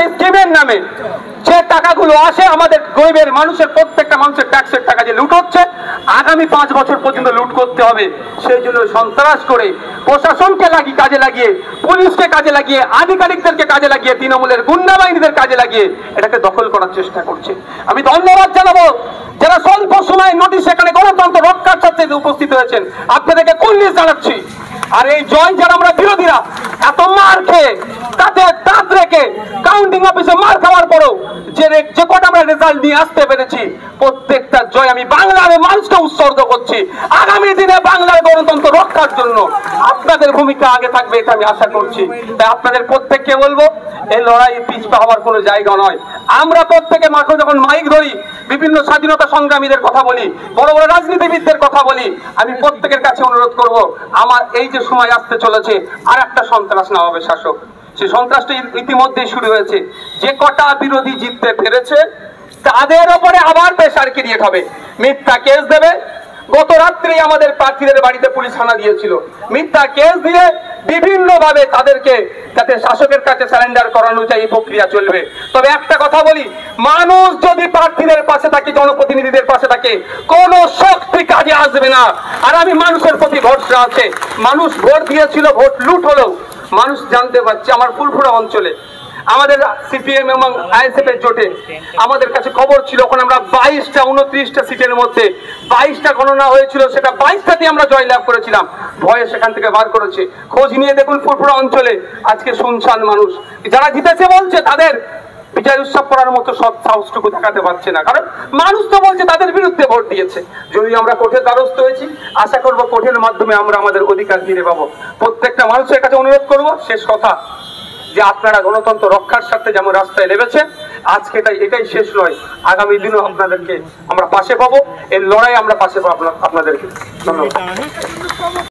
স্কিমের নামে যে টাকাগুলো আসে আমাদের গরিবের মানুষের, প্রত্যেকটা মানুষের ট্যাক্সের টাকা যে লুট হচ্ছে, আগামী 5 বছর পর্যন্ত লুট করতে হবে। সেই জন্য সন্ত্রাস করে প্রশাসনকে কাজে লাগিয়ে, পুলিশকে কাজে লাগিয়ে, আধিকারিকদেরকে কাজে লাগিয়ে, তৃণমূলের গুন্ডা বাহিনীদের কাজে লাগিয়ে এটাকে দখল করার চেষ্টা করছে। আমি ধন্যবাদ জানাবো যারা স্বল্প সময় নোটিশ এখানে গণতন্ত্র রক্ষার সাথে উপস্থিত হয়েছেন, আপনাদেরকে কুর্নিশ জানাচ্ছি। আর এই জয় যারা আমরা বিরোধীরা এত মার খেয়ে তাতে দাঁত রেখে কাউন্টিং অফিসে মার খাওয়ার পরেও যে কটা আমরা রেজাল্ট নিয়ে আসতে পেরেছি, প্রত্যেকটা জয় আমি বাংলার মানুষকে উৎসর্গ করছি। আগামী দিনে বাংলার গণতন্ত্র রক্ষার জন্য আপনাদের ভূমিকা আগে থাকবে, এটা আমি আশা করছি। তাই আপনাদের প্রত্যেককে বলবো, এই লড়াই পিছপা হওয়ার কোনো জায়গা নয়। আমরা প্রত্যেকে মাঠে যখন মাইক ধরি, বিভিন্ন স্বাধীনতা সংগ্রামীদের কথা বলি, বড় বড় রাজনীতিবিদদের কথা বলি, আমি প্রত্যেকের কাছে অনুরোধ করব, আমার এই যে সময় আসতে চলেছে আর একটা সন্ত্রাস না হবে শাসক, সেই সন্ত্রাসটা ইতিমধ্যেই শুরু হয়েছে। যে কটা বিরোধী জিততে পেরেছে তাদের উপরে আবার প্রেসার ক্রিয়েট হবে, মিথ্যা কেস দেবে। গত রাত্রে আমাদের প্রার্থীদের বাড়িতে পুলিশ হানা দিয়েছিল, মিথ্যা কেস দিয়ে বিভিন্ন ভাবে তাদেরকে যাতে শাসকের কাছে স্যারেন্ডার করানো যায়, এই প্রক্রিয়া চলবে। তবে একটা কথা বলি, মানুষ যদি প্রার্থীদের পাশে থাকে, জনপ্রতিনিধিদের পাশে থাকে, কোন শক্তি কাজে আসবে না। আর আমি মানুষের প্রতি ভরসা আছে, মানুষ ভোট দিয়েছিল, ভোট লুট হলো, মানুষ জানতে পারছে আমার ফুলফুরা অঞ্চলে আমাদের সিপিএম এবং আইএসএফ এর জোটে আমাদের কাছে খবর ছিল, ওখানে আমরা 22টা 29টা সিটের মধ্যে 22টা গণনা হয়েছিল, সেটা 22টাতে আমরা জয়লাভ করেছিলাম। ভয়ে সেখান থেকে বার করেছে। খোঁজ নিয়ে দেখুন ফুলফুরা অঞ্চলে আজকে শুনশান মানুষ। যারা জিতেছে বলছে তাদের বিজয় উৎসব করার মতো সব সাহসটুকু দেখাতে পারছে না, কারণ মানুষ তো বলছে তাদের বিরুদ্ধে ভোট দিয়েছে। যদি আমরা কোর্টের দ্বারস্থ হয়েছি, আশা করবো কোর্টের মাধ্যমে আমরা আমাদের অধিকার ফিরে পাবো। প্রত্যেকটা মানুষের কাছে অনুরোধ করবো, শেষ কথা, যে আপনারা গণতন্ত্র রক্ষার স্বার্থে যেমন রাস্তায় নেমেছেন, আজকে এটাই শেষ নয়, আগামী দিনও আপনাদেরকে আমরা পাশে পাবো। এই লড়াই আমরা পাশে পাবো আপনাদেরকে। ধন্যবাদ।